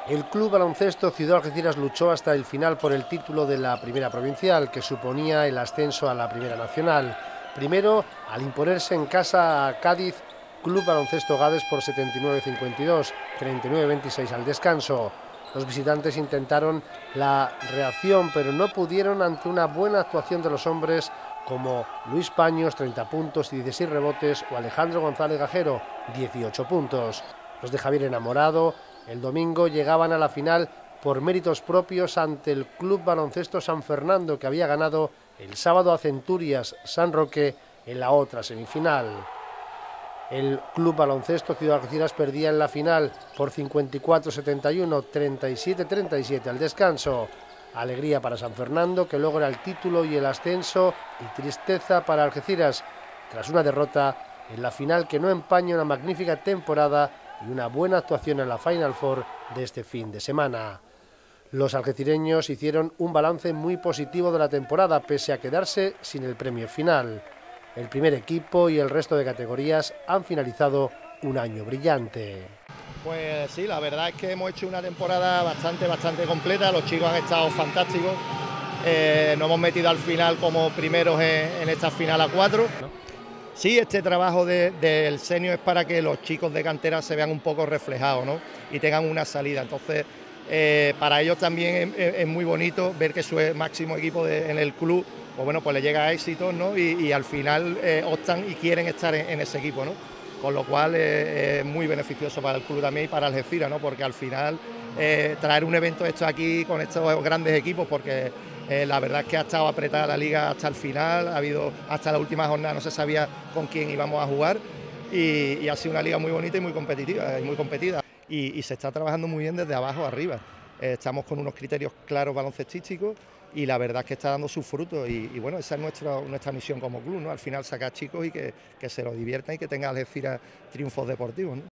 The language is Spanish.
El Club Baloncesto Ciudad Algeciras luchó hasta el final por el título de la Primera Provincial, que suponía el ascenso a la Primera Nacional. Primero, al imponerse en casa a Cádiz, Club Baloncesto Gades por 79-52, 39-26 al descanso. Los visitantes intentaron la reacción, pero no pudieron ante una buena actuación de los hombres como Luis Paños, 30 puntos y 16 rebotes, o Alejandro González Gajero, 18 puntos. Los de Javier Enamorado el domingo llegaban a la final por méritos propios ante el Club Baloncesto San Fernando, que había ganado el sábado a Centurias San Roque en la otra semifinal. El Club Baloncesto Ciudad Algeciras perdía en la final por 54-71, 37-37 al descanso. Alegría para San Fernando, que logra el título y el ascenso, y tristeza para Algeciras, tras una derrota en la final que no empaña una magnífica temporada y una buena actuación en la Final Four de este fin de semana. Los algecireños hicieron un balance muy positivo de la temporada, pese a quedarse sin el premio final. El primer equipo y el resto de categorías han finalizado un año brillante. Pues sí, la verdad es que hemos hecho una temporada bastante completa, los chicos han estado fantásticos, nos hemos metido al final como primeros en esta final a 4. Sí, este trabajo del senior es para que los chicos de cantera se vean un poco reflejados, ¿no? Y tengan una salida. Entonces, para ellos también es muy bonito ver que su máximo equipo en el club, pues bueno, pues le llega a éxitos, ¿no? Y al final optan y quieren estar en ese equipo, ¿no? Con lo cual es muy beneficioso para el club también y para Algeciras, ¿no? Porque al final traer un evento esto aquí con estos grandes equipos, porque la verdad es que ha estado apretada la liga hasta el final, ha habido hasta la última jornada, no se sabía con quién íbamos a jugar y ha sido una liga muy bonita y muy competitiva y muy competida. Y se está trabajando muy bien desde abajo arriba. Estamos con unos criterios claros baloncestísticos y la verdad es que está dando sus frutos y bueno, esa es nuestra misión como club, ¿no? Al final sacar chicos y que se lo diviertan y que tengan Algeciras triunfos deportivos, ¿no?